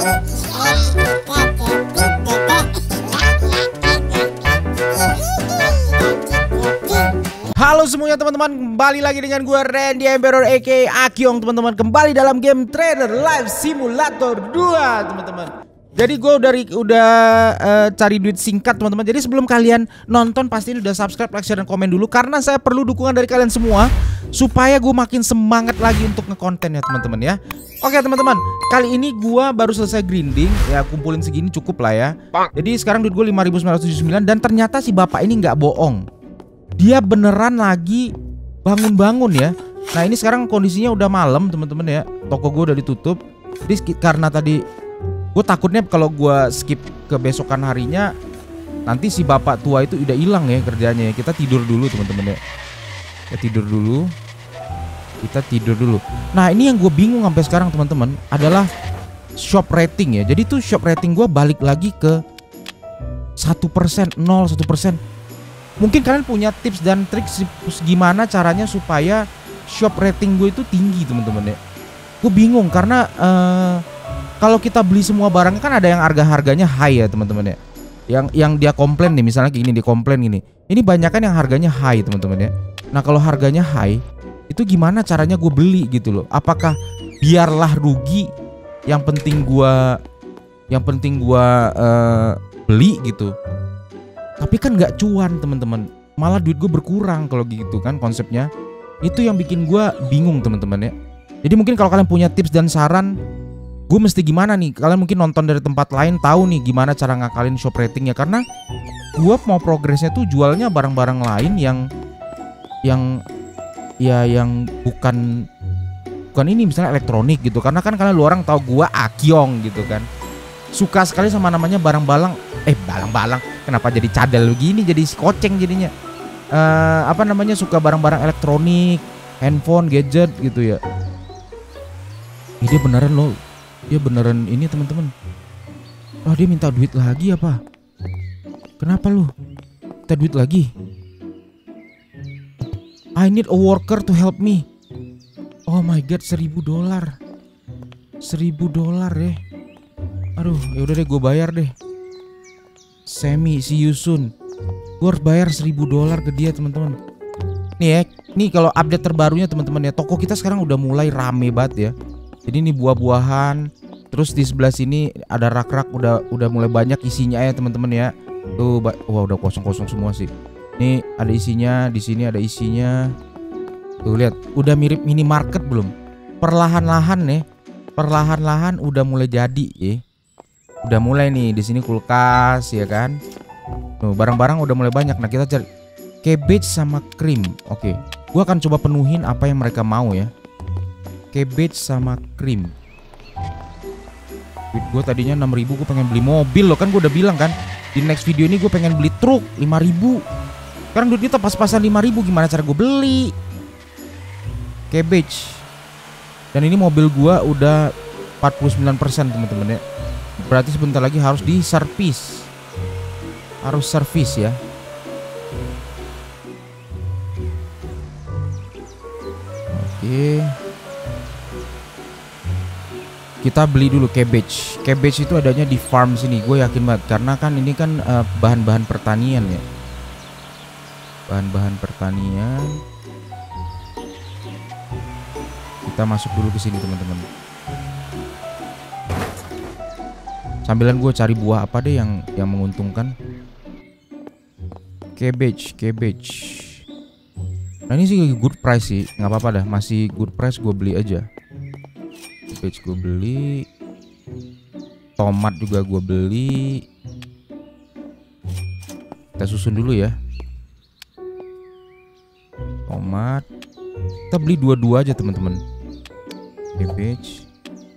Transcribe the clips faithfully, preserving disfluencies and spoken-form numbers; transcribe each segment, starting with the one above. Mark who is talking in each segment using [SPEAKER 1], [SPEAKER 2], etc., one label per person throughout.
[SPEAKER 1] Halo semuanya teman-teman, kembali lagi dengan gue Randy Emperor aka Akyong teman-teman. Kembali dalam game Trader Life Simulator dua teman-teman. Jadi gue udah udah uh, cari duit singkat teman-teman. Jadi sebelum kalian nonton pastiin udah subscribe, like, share, dan komen dulu. Karena saya perlu dukungan dari kalian semua supaya gue makin semangat lagi untuk ngekonten ya teman-teman ya. Oke teman-teman, kali ini gue baru selesai grinding. Ya kumpulin segini cukup lah ya. Jadi sekarang duit gue lima ribu sembilan ratus tujuh puluh sembilan. Dan ternyata si bapak ini nggak bohong, dia beneran lagi bangun-bangun ya. Nah ini sekarang kondisinya udah malam teman-teman ya. Toko gue udah ditutup. Jadi karena tadi gue takutnya kalau gue skip ke besokan harinya, nanti si bapak tua itu udah hilang ya kerjanya ya. Kita tidur dulu teman-teman ya. Kita tidur dulu. Kita tidur dulu. Nah ini yang gue bingung sampai sekarang teman-teman adalah shop rating ya. Jadi tuh shop rating gue balik lagi ke satu persen, nol, satu persen. Mungkin kalian punya tips dan trik gimana caranya supaya shop rating gue itu tinggi teman-teman ya. Gue bingung karena uh, kalau kita beli semua barangnya kan ada yang harga-harganya high ya teman-teman ya. Yang yang dia komplain nih, misalnya kayak gini, dia komplain gini. Ini banyak kan yang harganya high teman-teman ya. Nah kalau harganya high itu gimana caranya gue beli gitu loh. Apakah biarlah rugi, yang penting gue yang penting gue uh, beli gitu. Tapi kan nggak cuan teman-teman, malah duit gue berkurang kalau gitu kan konsepnya. Itu yang bikin gue bingung teman-teman ya. Jadi mungkin kalau kalian punya tips dan saran, gue mesti gimana nih? Kalian mungkin nonton dari tempat lain tahu nih gimana cara ngakalin shop ratingnya. Karena gue mau progresnya tuh jualnya barang-barang lain yang yang ya yang bukan bukan ini, misalnya elektronik gitu. Karena kan kalian lu orang tahu gue Akyong gitu kan, suka sekali sama namanya barang-barang eh balang-balang. Kenapa jadi cadel begini, jadi koceng jadinya. Uh, apa namanya, suka barang-barang elektronik, handphone, gadget gitu ya. Ini dia beneran loh. Dia beneran ini teman-teman. Oh dia minta duit lagi apa? Kenapa lu? Minta duit lagi? I need a worker to help me. Oh my god, seribu dolar. Seribu dolar deh. Aduh, yaudah deh gue bayar deh. Semi, see you soon. Gue harus bayar seribu dolar ke dia teman-teman. Nih ya, nih kalau update terbarunya teman-teman ya, toko kita sekarang udah mulai rame banget ya. Jadi ini buah-buahan, terus di sebelah sini ada rak-rak udah udah mulai banyak isinya ya teman-teman ya. Tuh, wah udah kosong-kosong semua sih. Nih ada isinya, di sini ada isinya. Tuh lihat, udah mirip minimarket belum? Perlahan-lahan nih, perlahan-lahan udah mulai jadi ya. Udah mulai nih di sini kulkas ya kan. Tuh, barang-barang udah mulai banyak. Nah, kita cari cabbage sama krim. Oke. Gua akan coba penuhin apa yang mereka mau ya. Cabbage sama krim. Duit gua tadinya enam ribu, gua pengen beli mobil loh kan, gua udah bilang kan. Di next video ini gua pengen beli truk lima ribu. Sekarang duit kita pas-pasan lima ribu, gimana cara gua beli? Cabbage. Dan ini mobil gua udah empat puluh sembilan persen teman-teman ya. Berarti sebentar lagi harus di servis. Harus servis ya. Oke. Kita beli dulu cabbage. Cabbage itu adanya di farm sini. Gue yakin banget karena kan ini kan bahan-bahan uh, pertanian ya. Bahan-bahan pertanian. Kita masuk dulu ke sini teman-teman. Sambilan gue cari buah apa deh yang yang menguntungkan. Cabbage, cabbage. Nah ini sih good price sih, nggak apa-apa dah, masih good price, gue beli aja. Cabbage gue beli. Tomat juga gue beli. Kita susun dulu ya. Tomat. Kita beli dua-dua aja teman-teman. Cabbage.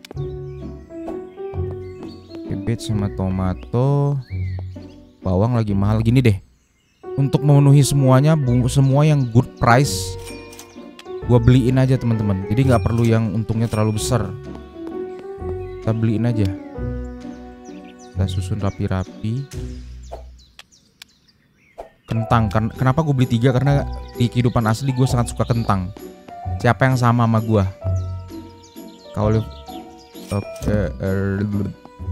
[SPEAKER 1] Cabbage sama tomato. Bawang lagi mahal gini deh. Untuk memenuhi semuanya, bumbu semua yang good price, gua beliin aja teman-teman. Jadi nggak perlu yang untungnya terlalu besar. Kita beliin aja. Kita susun rapi-rapi. Kentang, kenapa gue beli tiga? Karena di kehidupan asli gue sangat suka kentang. Siapa yang sama sama gue? Kalau oke,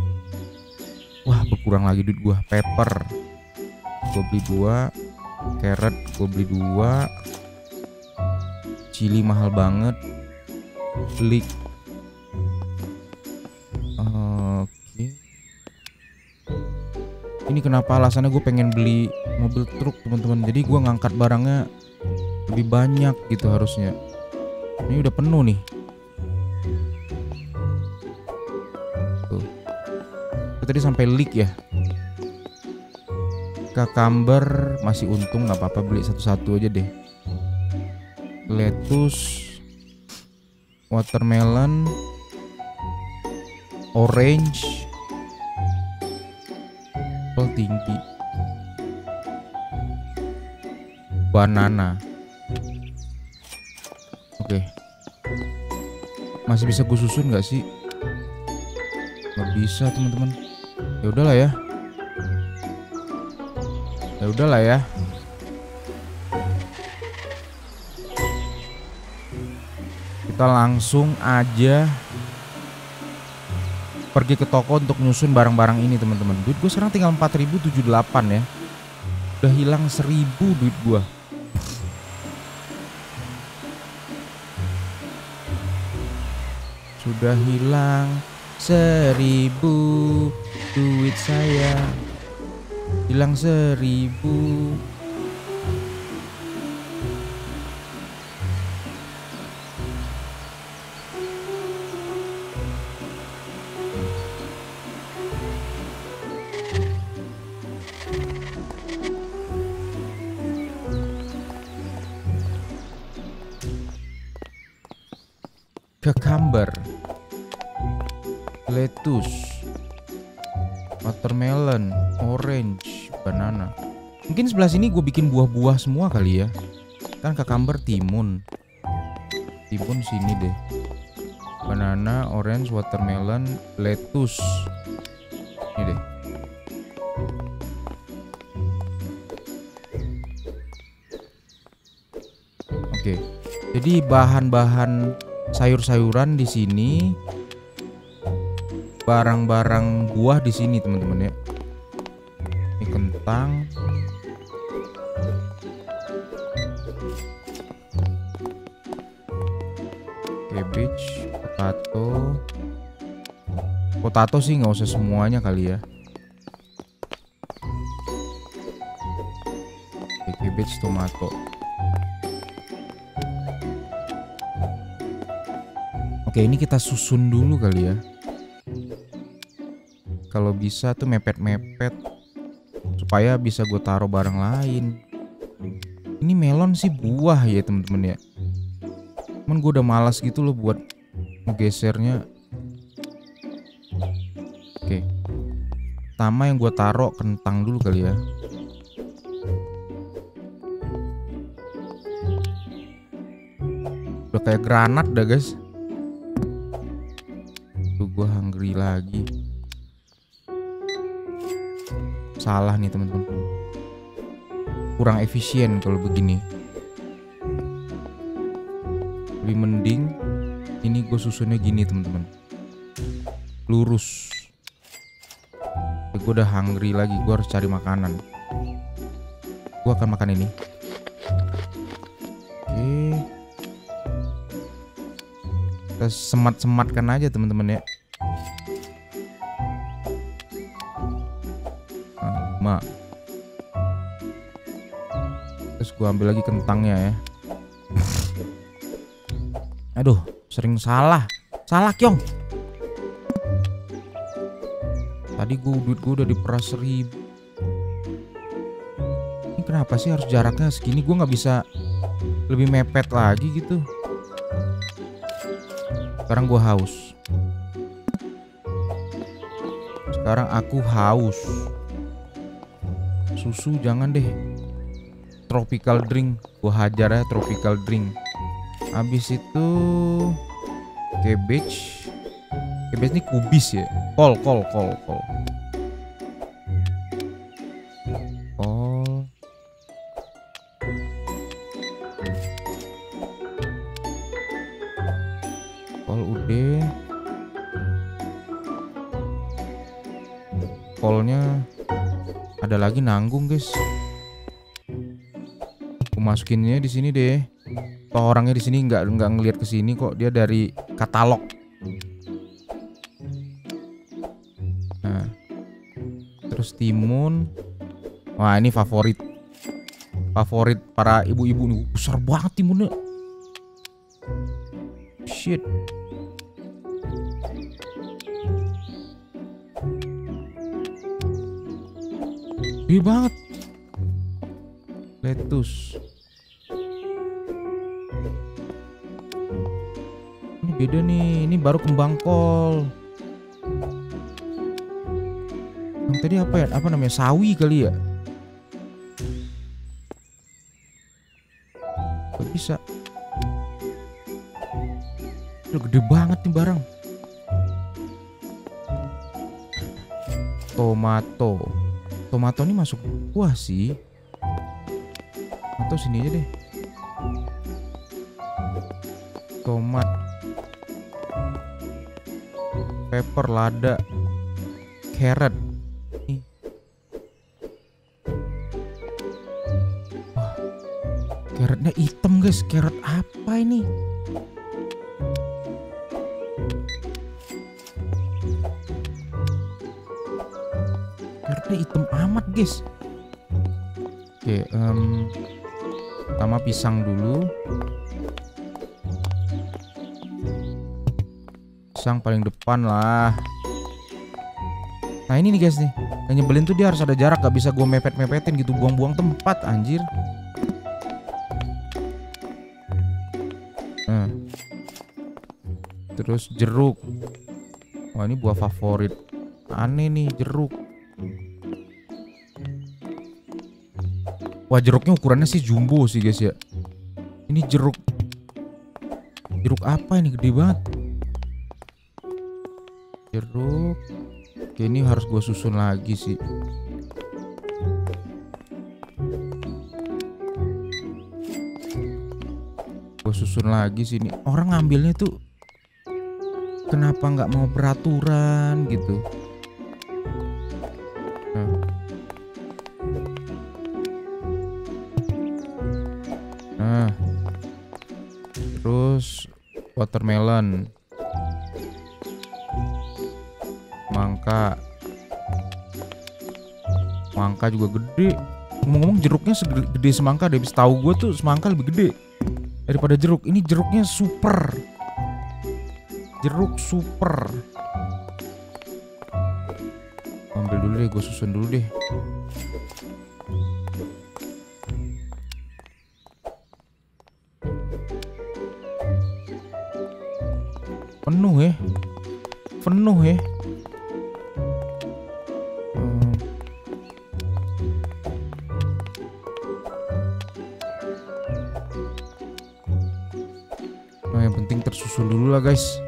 [SPEAKER 1] berkurang lagi duit gua. Pepper gue beli dua, carrot gue beli dua, chili mahal banget, leek. Oke. Ini kenapa alasannya gue pengen beli mobil truk teman-teman. Jadi gue ngangkat barangnya lebih banyak gitu harusnya. Ini udah penuh nih. Tuh. Tadi sampai leek ya. Cucumber masih untung, nggak apa-apa beli satu-satu aja deh. Lettuce, watermelon, orange, apel tinggi, banana. Oke, masih bisa gue susun nggak sih? Nggak bisa teman-teman. Ya udahlah ya. Ya udahlah ya. Kita langsung aja pergi ke toko untuk nyusun barang-barang ini teman-teman. Duit gue sekarang tinggal empat ribu tujuh puluh delapan ya. Udah hilang seribu duit gue. Sudah hilang seribu duit saya. Hilang seribu. Cucumber, lettuce, watermelon, orange, banana. Mungkin sebelah sini gue bikin buah-buah semua kali ya. Kan cucumber timun. Timun sini deh. Banana, orange, watermelon, lettuce. Ini deh. Oke. Jadi bahan-bahan sayur-sayuran di sini, barang-barang buah di sini teman-teman ya. Ini kentang, cabbage, potato. Potato sih nggak usah semuanya kali ya. Oke, cabbage, tomato. Oke, ini kita susun dulu kali ya. Kalau bisa tuh mepet-mepet supaya bisa gue taruh barang lain. Ini melon sih buah ya temen-temen ya. Cuman gue udah malas gitu loh buat ngegesernya. Oke, pertama yang gue taruh kentang dulu kali ya. Udah kayak granat dah guys. Tuh gue hungry lagi. Salah nih teman-teman. Kurang efisien kalau begini. Lebih mending ini gue susunnya gini teman-teman. Lurus. Gue udah hungry lagi. Gue harus cari makanan. Gue akan makan ini. Oke. Kita semat-sematkan aja teman-teman ya. Nah, terus gue ambil lagi kentangnya ya. Aduh, sering salah. Salah Kyong. Tadi gue duit gue udah diperas seribu. Ini kenapa sih harus jaraknya segini? Gue nggak bisa lebih mepet lagi gitu. Sekarang gue haus. Sekarang aku haus. Susu jangan deh. Tropical drink. Gue hajar ya tropical drink. Habis itu cabbage. Cabbage ini kubis ya. Kol, kol, kol, kol. Kol. Kol udah. callnya ada lagi nanggung guys. Aku masukinnya di sini deh. Oh, orangnya di sini nggak nggak ngelihat ke sini kok, dia dari katalog. Nah, terus timun. Wah, ini favorit favorit para ibu-ibu nih. Besar banget timunnya. Shit. Gede banget. Lettuce. Ini beda nih, ini baru kembang kol. Yang tadi apa ya? Apa namanya? Sawi kali ya? Kok bisa? Udah gede banget nih barang. Tomato. Tomato ini masuk buah sih. Atau sini aja deh. Tomat. Pepper, lada. Carrot. Nih. Wah. Carrotnya hitam guys. Carrot apa ini? Carrotnya hitam amat guys. Oke, um, pertama pisang dulu. Pisang paling depan lah. Nah ini nih guys nih, yang nyebelin tuh dia harus ada jarak, gak bisa gue mepet-mepetin gitu, buang-buang tempat anjir. Nah. Terus jeruk. Wah ini buah favorit. Aneh nih jeruk. Wah jeruknya ukurannya sih jumbo sih guys ya. Ini jeruk. Jeruk apa ini, gede banget. Jeruk. Oke, ini harus gue susun lagi sih. Gue susun lagi sih. Ini orang ngambilnya tuh kenapa nggak mau peraturan gitu. Nah. Nah, terus watermelon, mangga, mangga juga gede. Ngomong-ngomong jeruknya segede semangka deh. Tahu gue tuh semangka lebih gede daripada jeruk. Ini jeruknya super, jeruk super. Ambil dulu deh, gue susun dulu deh. Penuh ya, penuh ya. Hmm. Nah, yang penting tersusun dulu lah guys.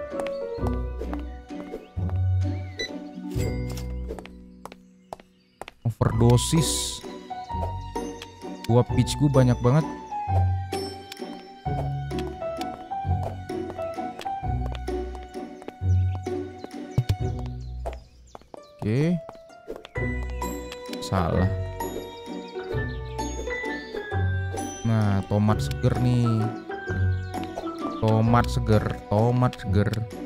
[SPEAKER 1] Overdosis. Buah peach gue banyak banget. Oke, salah. Nah, tomat seger nih. Tomat seger, tomat seger.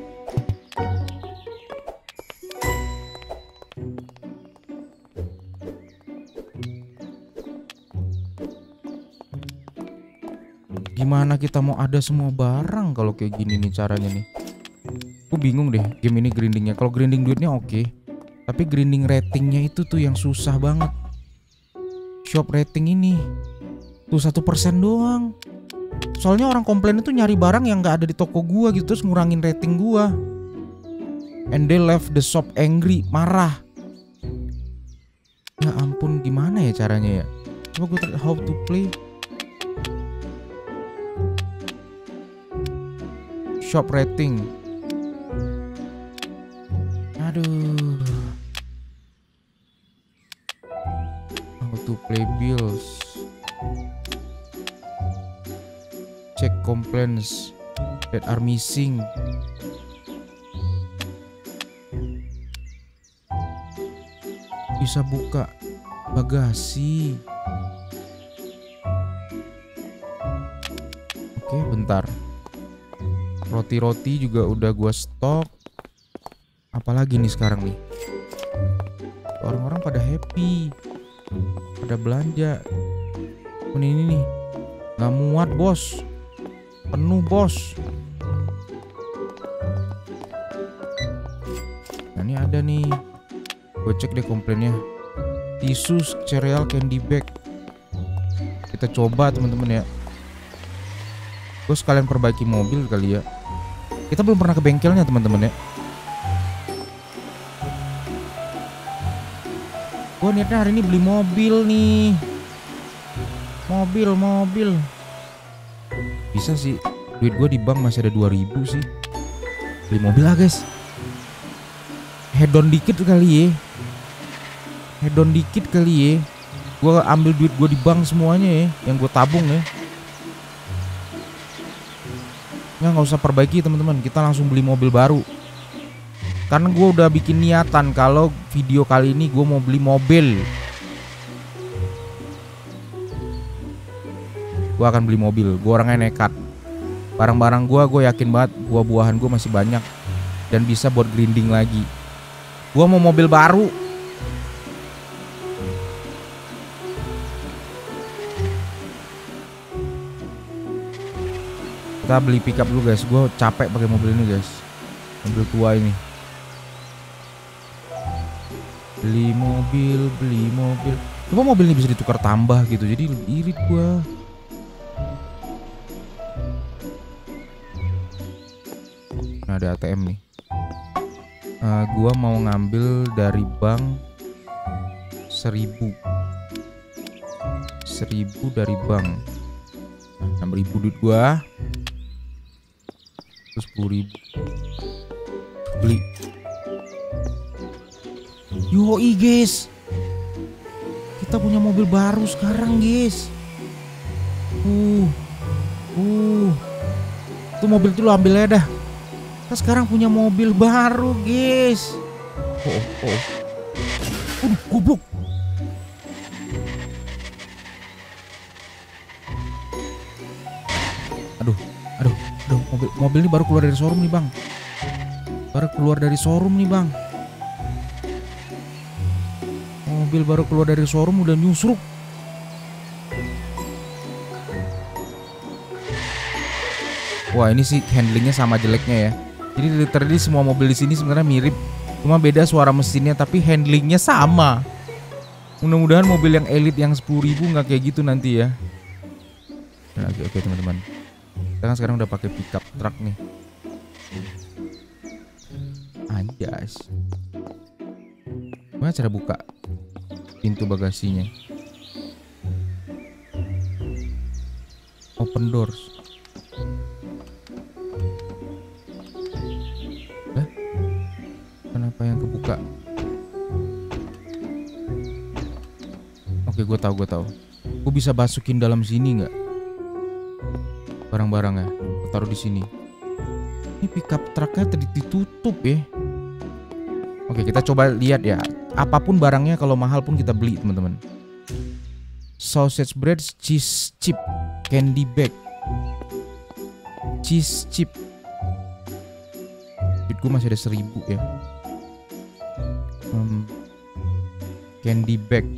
[SPEAKER 1] Gimana kita mau ada semua barang kalau kayak gini nih caranya nih? Aku bingung deh game ini grindingnya. Kalau grinding duitnya oke, tapi grinding ratingnya itu tuh yang susah banget. Shop rating ini tuh satu persen doang. Soalnya orang komplain itu nyari barang yang nggak ada di toko gua gitu, terus ngurangin rating gua. And they left the shop angry, marah. Ya ampun, gimana ya caranya ya? Coba gue how to play. Shop rating. Aduh. How to play bills. Check complaints that are missing. Bisa buka bagasi. Oke, bentar. Roti-roti juga udah gua stok. Apalagi nih sekarang nih? Orang-orang pada happy, pada belanja. Oh, ini nih, nggak muat bos, penuh bos. Nah ini ada nih, gue cek deh komplainnya. Tisu cereal candy bag. Kita coba teman-teman ya. Gue sekalian perbaiki mobil kali ya. Kita belum pernah ke bengkelnya teman-teman ya. Gue niatnya hari ini beli mobil nih. Mobil, mobil. Bisa sih. Duit gue di bank masih ada dua ribu sih. Beli mobil lah guys. Head on dikit kali ya. Head on dikit kali ya. Gue ambil duit gue di bank semuanya ya. Yang gue tabung ya. Ya gak usah perbaiki teman-teman. Kita langsung beli mobil baru. Karena gue udah bikin niatan kalau video kali ini gue mau beli mobil. Gue akan beli mobil. Gue orangnya nekat. Barang-barang gue, gue yakin banget buah-buahan gue masih banyak dan bisa buat grinding lagi. Gue mau mobil baru. Kita beli pickup dulu guys. Gue capek pakai mobil ini guys. Mobil tua ini. Beli mobil, beli mobil. Coba mobil ini bisa ditukar tambah gitu. Jadi lebih irit gua. Nah, ada A T M nih. Uh, gua mau ngambil dari bank seribu. Seribu dari bank. Nah, enam ribu duit gua. Terus sepuluh ribu. Beli. Yoi guys, kita punya mobil baru sekarang guys. Uh, uh, itu mobil itu lo ambil aja dah. Kita sekarang punya mobil baru guys. Oh, oh, uh, goblok. Aduh, aduh, aduh, mobil mobil ini baru keluar dari showroom nih bang. Baru keluar dari showroom nih bang. Mobil baru keluar dari showroom udah nyusruk. Wah ini sih handlingnya sama jeleknya ya. Jadi literally semua mobil di sini sebenarnya mirip, cuma beda suara mesinnya tapi handlingnya sama. Mudah-mudahan mobil yang elite yang sepuluh ribu nggak kayak gitu nanti ya. Nah, oke oke teman-teman. Kita kan sekarang udah pakai pickup truck nih. Anjas. Gimana cara buka pintu bagasinya? Open doors. Lah? Kenapa yang kebuka? Oke, gue tahu, gue tahu. Gue bisa masukin dalam sini nggak? Barang-barangnya, gue taruh di sini. Ini pickup trucknya tadi ditutup ya. Oke, kita coba lihat ya. Apapun barangnya kalau mahal pun kita beli teman-teman. Sausage bread, cheese chip, candy bag, cheese chip. Duit gue masih ada seribu ya. um, Candy bag,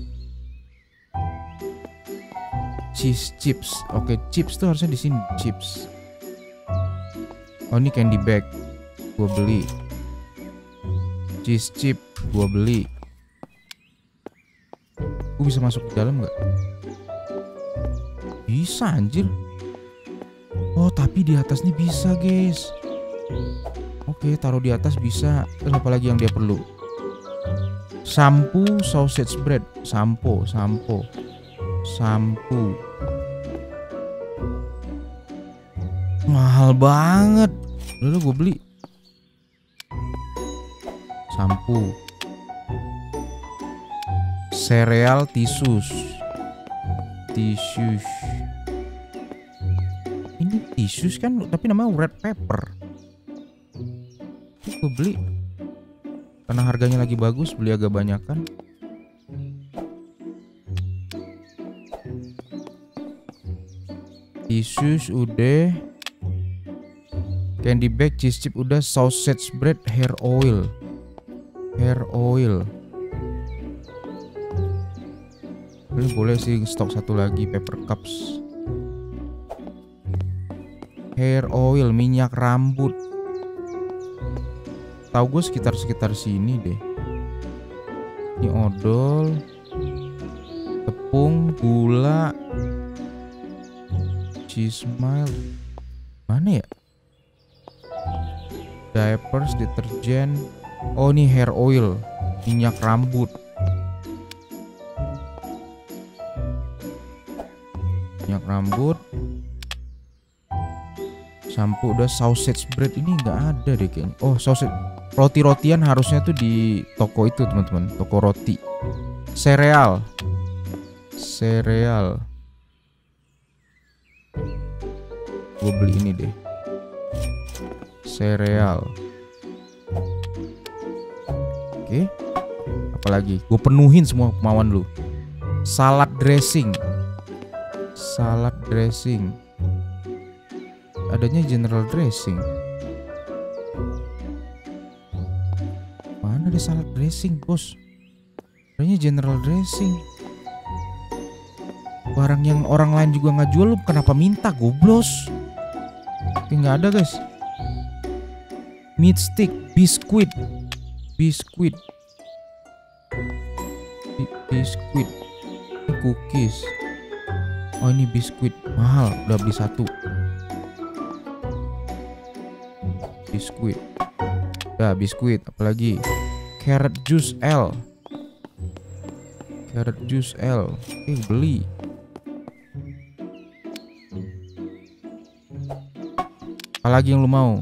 [SPEAKER 1] cheese chips. Oke, chips tuh harusnya di sini. Chips. Oh ini candy bag, gue beli. Cheese chip, gue beli. Gue bisa masuk ke dalam nggak? Bisa anjir. Oh tapi di atas nih bisa guys. Oke taruh di atas bisa. Terus apa lagi yang dia perlu? Sampo, sausage bread, sampo, sampo, sampo. Mahal banget. Lalu gue beli sampo. Sereal tisus. Tisus. Ini tisus kan tapi namanya red pepper. Gue beli karena harganya lagi bagus, beli agak banyakan. Tisus udah. Candy bag, cheese chip udah. Sausage bread, hair oil. Hair oil. Ini boleh sih stok satu lagi. Paper cups. Hair oil, minyak rambut. Tahu gue sekitar-sekitar sini deh. Ini odol. Tepung, gula. Cheese mile. Mana ya? Diapers, deterjen. Oh, ini hair oil, minyak rambut. Minyak rambut. Sampo udah. Sausage bread ini nggak ada deh kayaknya. Oh, sausage. Roti-rotian harusnya tuh di toko itu teman-teman, toko roti. Sereal. Sereal. Gue beli ini deh. Sereal. Oke. Apalagi? Gue penuhin semua kemauan lu. Salad dressing. Salad dressing. Adanya general dressing. Mana ada salad dressing, bos? Adanya general dressing. Barang yang orang lain juga nggak jual, lu kenapa minta, goblos? Nggak ada, guys. Meat stick, biskuit, biskuit, biskuit. Ini cookies. Oh, ini biskuit mahal, udah beli satu. Biskuit. Udah biskuit, apalagi? Carrot juice L. Carrot juice L. Eh, beli. Apalagi yang lu mau?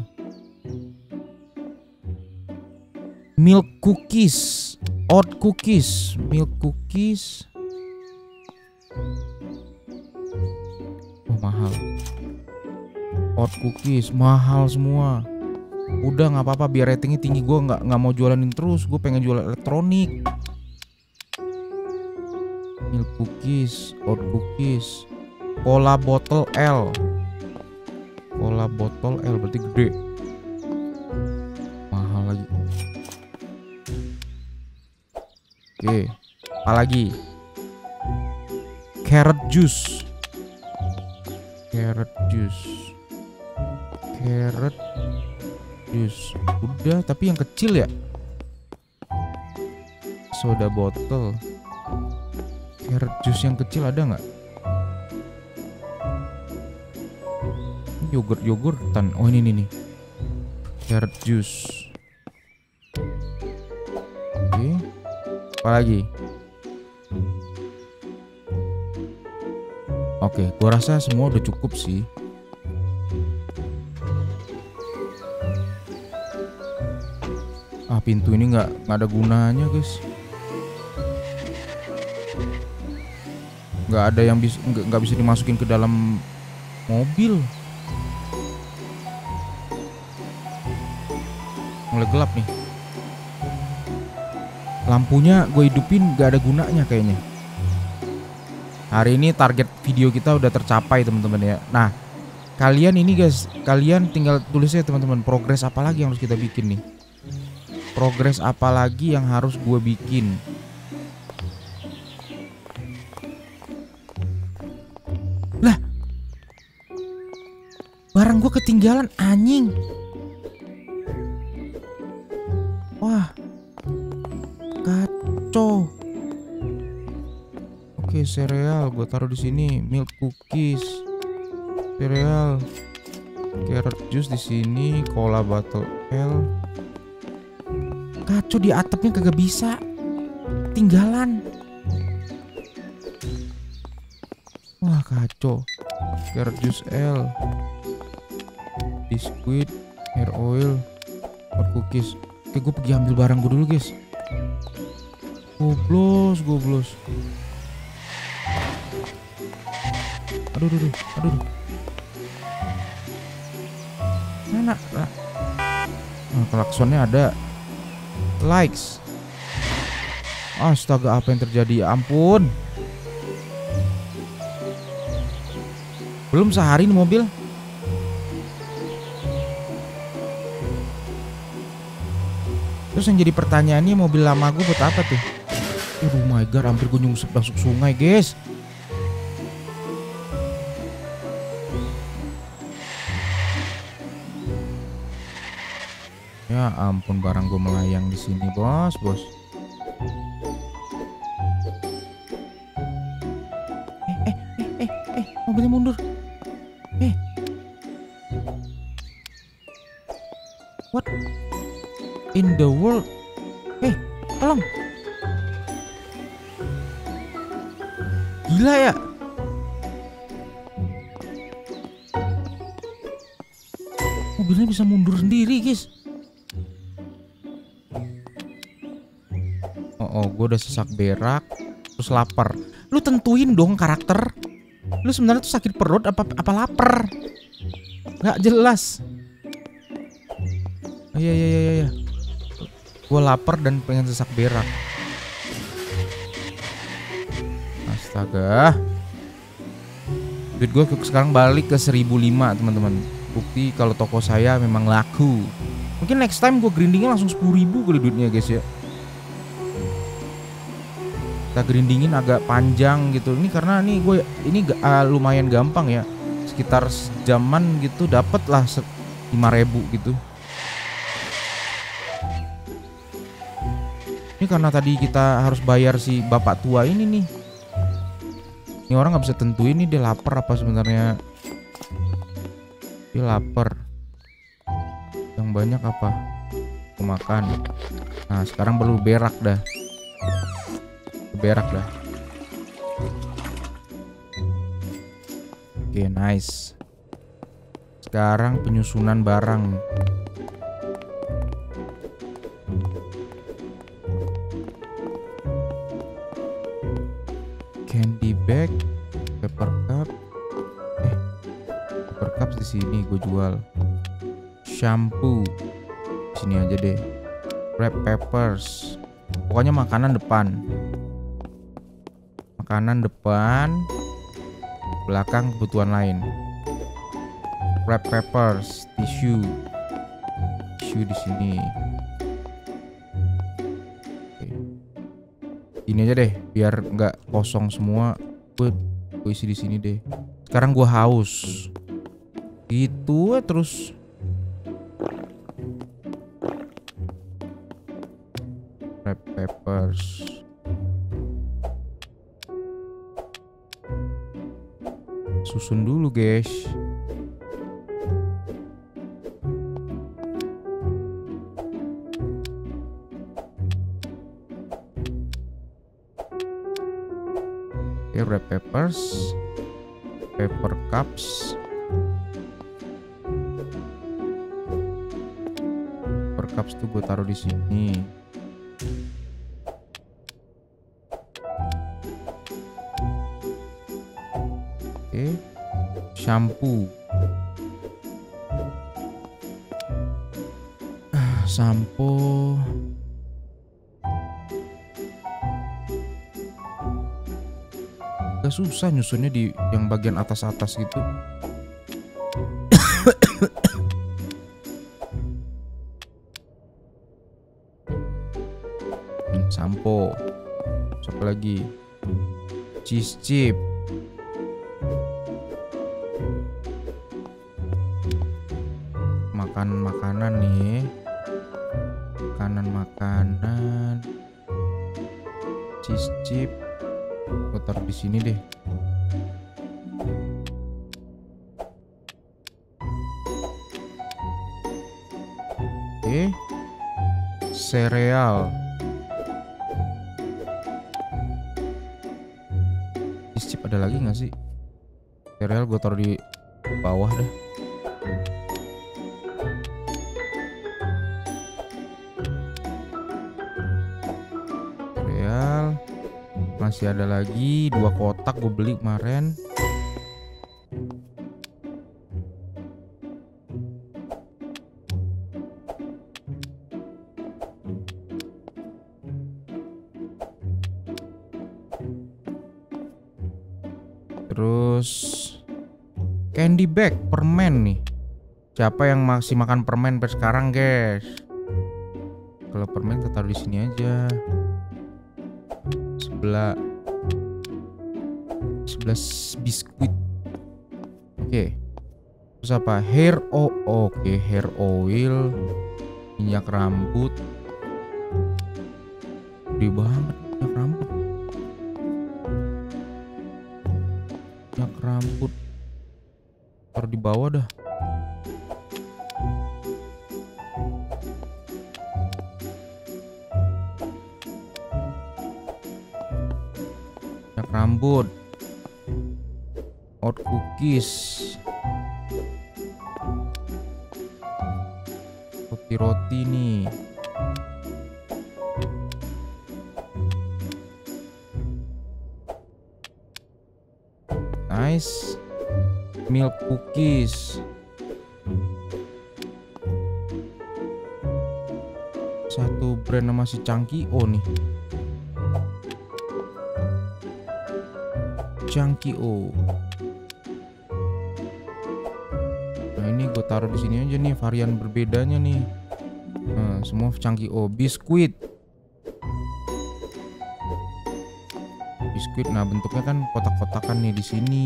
[SPEAKER 1] Milk cookies, oat cookies, milk cookies. Oh, mahal. Oat cookies mahal semua. Udah nggak apa-apa, biar ratingnya tinggi. Gue nggak nggak mau jualanin terus. Gue pengen jual elektronik. Milk cookies, oat cookies. Cola bottle L. Cola bottle L berarti gede. Mahal lagi. Oke, apalagi? Carrot juice. Carrot juice. Carrot juice. Udah, tapi yang kecil ya. Soda bottle. Carrot juice yang kecil ada nggak? Yogurt-yogurtan. Oh, ini nih nih. Carrot juice. Oke. Apa lagi? Oke, gua rasa semua udah cukup sih. Ah, pintu ini nggak nggak ada gunanya, guys. Nggak ada yang bisa nggak nggak bisa dimasukin ke dalam mobil. Mulai gelap nih. Lampunya gue hidupin gak ada gunanya kayaknya. Hari ini target video kita udah tercapai teman-teman ya. Nah, kalian ini guys, kalian tinggal tulis ya teman-teman, progres apa lagi yang harus kita bikin nih. Progres apa lagi yang harus gue bikin. Lah, barang gue ketinggalan, anjing. Wah, kacau. Oke, sereal gue taruh di sini, milk cookies, sereal, carrot juice di sini, cola bottle L. Kacau, di atapnya kagak bisa, tinggalan. Wah, kacau. Carrot juice L, biskuit, hair oil, hot cookies. Oke, gue pergi ambil barang gue dulu, guys. Goblos, goblos. Aduh, aduh, aduh, aduh. Mana? Nah, klaksonnya ada. Likes. Astaga, apa yang terjadi? Ya ampun. Belum sehari nih mobil. Terus yang jadi pertanyaannya, mobil lama gue buat apa tuh? Oh my god, hampir gue nyungsep masuk sungai guys. Ya ampun, barang gue melayang di sini bos, bos. Eh, eh, eh, eh, eh, mobilnya mundur. Eh, what in the world? Eh, tolong. Gila ya. Mobilnya bisa mundur sendiri guys. Oh, oh gue udah sesak berak, terus lapar. Lu tentuin dong karakter. Lu sebenarnya tuh sakit perut apa apa lapar? Nggak jelas. Oh, iya iya iya iya. Gue lapar dan pengen sesak berak. Astaga. Duit gue sekarang balik ke seribu lima teman-teman. Bukti kalau toko saya memang laku. Mungkin next time gue grindingin langsung sepuluh ribu kali duitnya guys ya. Kita grindingin agak panjang gitu. Ini karena nih gue ini uh, lumayan gampang ya. Sekitar sejaman gitu dapet lah lima ribu gitu. Ini karena tadi kita harus bayar si bapak tua ini nih. Ini orang nggak bisa tentuin nih dia lapar apa sebenarnya. Dia lapar. Yang banyak apa? Makan. Nah sekarang perlu berak dah. Berak dah. Oke nice. Sekarang penyusunan barang. Candy bag, paper cup. Eh, paper cup di sini gue jual. Shampoo. Sini aja deh. Wrap papers. Pokoknya makanan depan. Makanan depan. Belakang kebutuhan lain. Wrap papers, tisu. Tisu di sini. Ini aja deh, biar nggak kosong semua. Gue, gue isi di sini deh. Sekarang gue haus. Gitu terus. Wrap papers. Susun dulu guys. Oke, wrap papers, paper cups, paper cups tuh gue taruh di sini. Oke, shampoo, ah, sampo. Susah nyusunnya di yang bagian atas-atas gitu. Sampo. Siapa lagi? Cheese chip. Makan-makanan nih. Makanan-makanan. Cheese chip. Gue taruh di sini deh. Oke. Sereal. Chip ada lagi nggak sih? Sereal gue taruh di bawah deh. Sereal. Masih ada lagi dua kotak gue beli kemarin. Terus Candy bag, permen nih. Siapa yang masih makan permen sampai sekarang, guys? Kalau permen kita taruh di sini aja. Sebelah sebelah biskuit. Oke. Terus apa? Hair oh, oke, okay. Hair oil, minyak rambut. Gede banget minyak rambut. Minyak rambut. Taruh di bawah dah. Minyak rambut. Oat cookies. Roti-roti nih. Nice. Milk cookies. Satu brand nama si Chunky-O nih. Chunky-O. Nah, ini gue taruh di sini aja nih, varian berbedanya nih. Nah, semua Chunky-O. Biskuit. Biskuit. Nah, bentuknya kan kotak-kotakan nih di sini.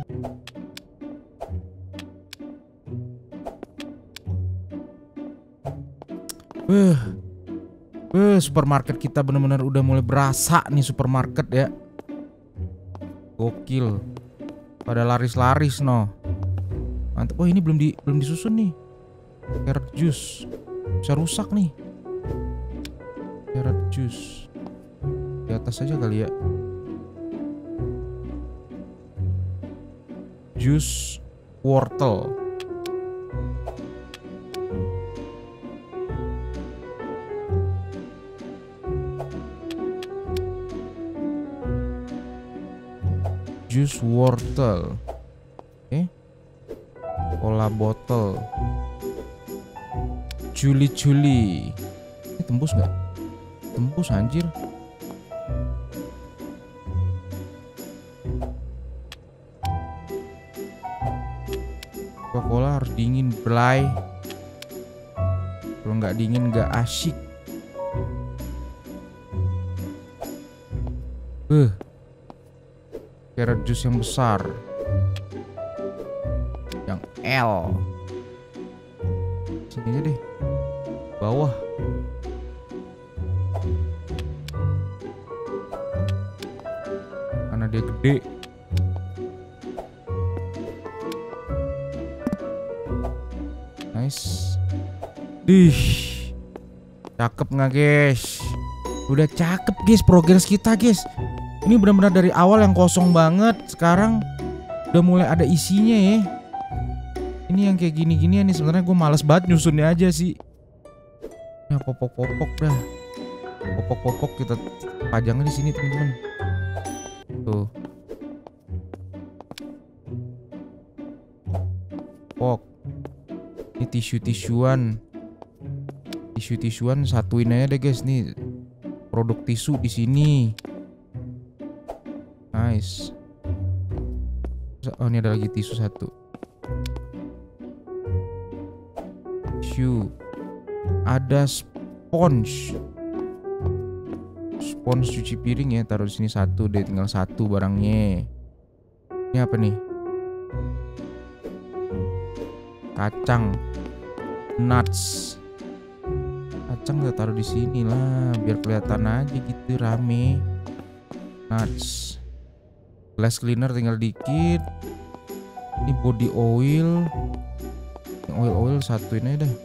[SPEAKER 1] Eh, uh, supermarket kita benar-benar udah mulai berasa nih supermarket ya. Gokil. Pada laris-laris no. Mantap. Oh, ini belum di belum disusun nih. Carrot juice. Bisa rusak nih. Carrot juice. Di atas aja kali ya. Jus wortel. Jus wortel. Oke. Okay. Cola botol. Juli-juli. Ini tembus nggak? Tembus anjir. Coca-Cola harus dingin, Bray. Kalau nggak dingin nggak asyik. Eh. Carrot juice yang besar. Yang L. Sini aja deh. Bawah. Karena dia gede. Nice. Dih. Cakep nggak, guys? Udah cakep, guys, progres kita, guys. Ini benar-benar dari awal yang kosong banget, sekarang udah mulai ada isinya ya. Ini yang kayak gini-gini nih sebenarnya gue males banget nyusunnya aja sih. Ya popok-popok dah. Popok-popok kita pajangnya di sini, teman-teman. Tuh. Pok. Ini tisu-tisuan. Tisu-tisuan satuin aja deh, guys, nih. Produk tisu di sini. Nice. Oh, ini ada lagi tisu satu. Tisu. Ada sponge. Sponge cuci piring ya, taruh di sini satu deh, tinggal satu barangnya. Ini apa nih? Kacang. Nuts. Kacang kita taruh di sini lah, biar kelihatan aja gitu rame. Nuts. Glass cleaner tinggal dikit. Ini body oil. Oil-oil satuin aja dah.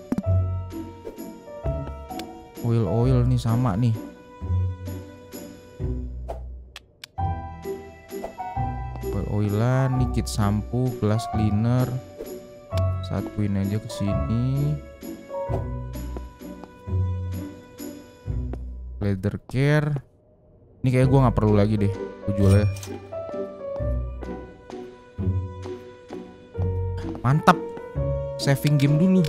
[SPEAKER 1] Oil-oil nih sama nih. Oil-oilan, nih kit sampo, glass cleaner. Satuin aja ke sini. Leather care. Ini kayak gue nggak perlu lagi deh. Gue jualnya. Mantap. Saving game dulu.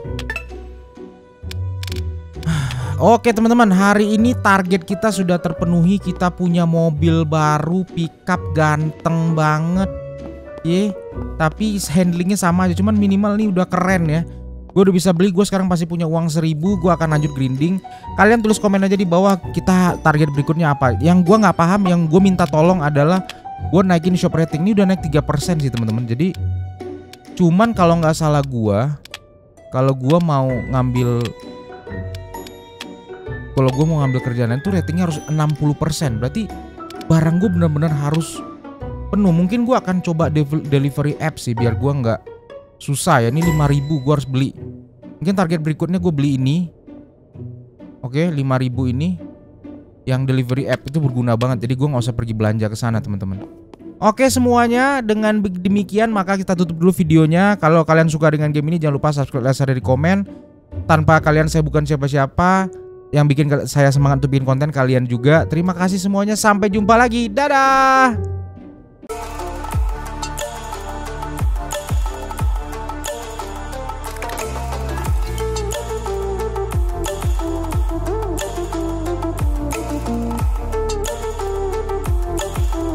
[SPEAKER 1] Oke teman-teman, hari ini target kita sudah terpenuhi. Kita punya mobil baru, pickup ganteng banget. Ye, tapi handlingnya sama aja. Cuman minimal nih udah keren ya. Gue udah bisa beli, gue sekarang pasti punya uang seribu. Gue akan lanjut grinding. Kalian tulis komen aja di bawah kita target berikutnya apa. Yang gue nggak paham, yang gue minta tolong adalah gue naikin shop rating. Ini udah naik tiga persen sih teman-teman. Jadi cuman kalau nggak salah gue, kalau gue mau ngambil Kalau gue mau ngambil kerjaan itu ratingnya harus enam puluh persen. Berarti barang gue bener-bener harus penuh. Mungkin gue akan coba delivery app sih, biar gue nggak susah ya. Ini lima ribu gue harus beli. Mungkin target berikutnya gue beli ini. Oke, lima ribu ini. Yang delivery app itu berguna banget. Jadi gue nggak usah pergi belanja ke sana teman-teman. Oke semuanya, dengan demikian maka kita tutup dulu videonya. Kalau kalian suka dengan game ini jangan lupa subscribe, like, share, dan komen. Tanpa kalian saya bukan siapa-siapa. Yang bikin saya semangat untuk bikin konten, kalian juga. Terima kasih semuanya, sampai jumpa lagi. Dadah.